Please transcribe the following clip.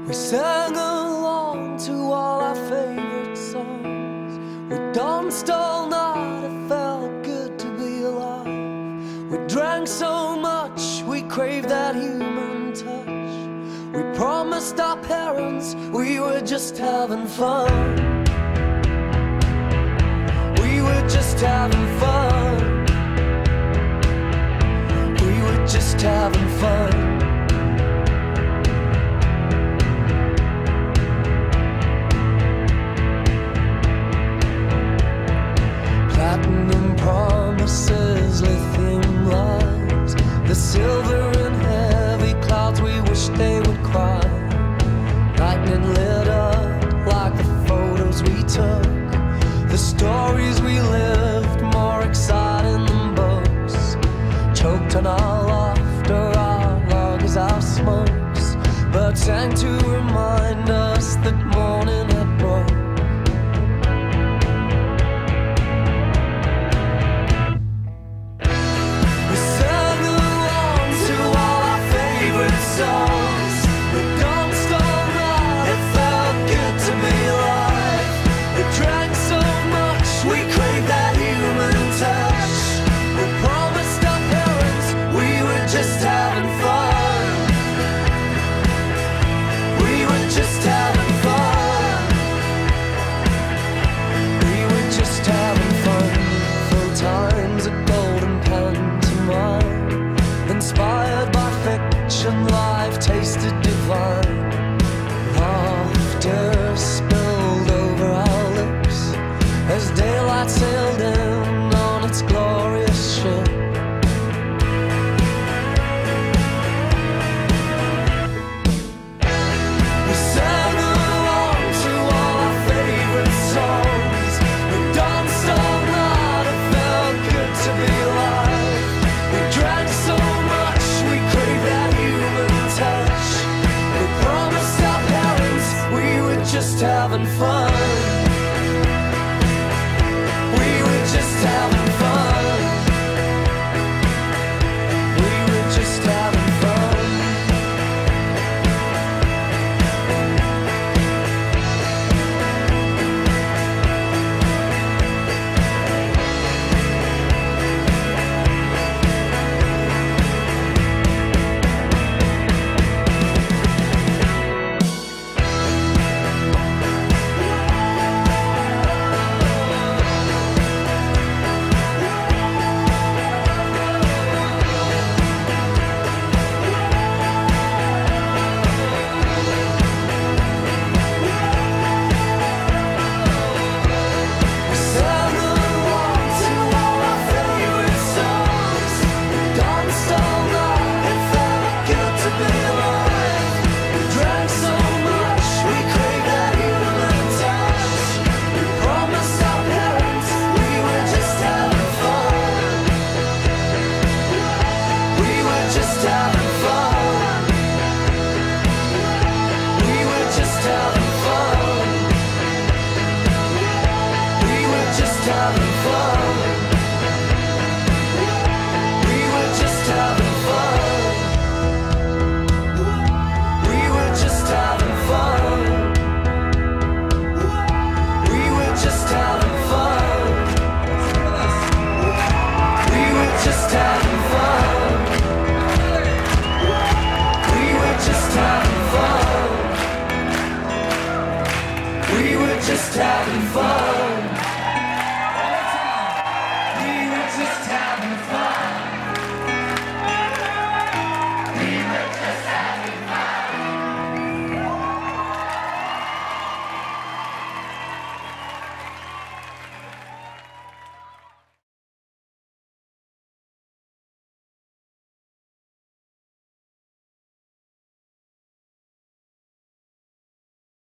We sang along to all our favorite songs. We danced all night, it felt good to be alive. We drank so much, we craved that human touch. We promised our parents we were just having fun. We were just having fun. We were just having fun. Platinum promises, lithium lies, the silver and heavy clouds we wish they would cry. Lightning lit up like the photos we took, the stories we lived more exciting than books. Choked on our laughter, our logs, our smokes, but sang to remind us that morning had broke. Inspired by fiction, life tasted divine. Laughter spilled over our lips as daylight sailed in on its glorious ship. We sang along to all our favorite songs. We danced all night, it felt good to be alive. We drank so just having fun. We were just having fun.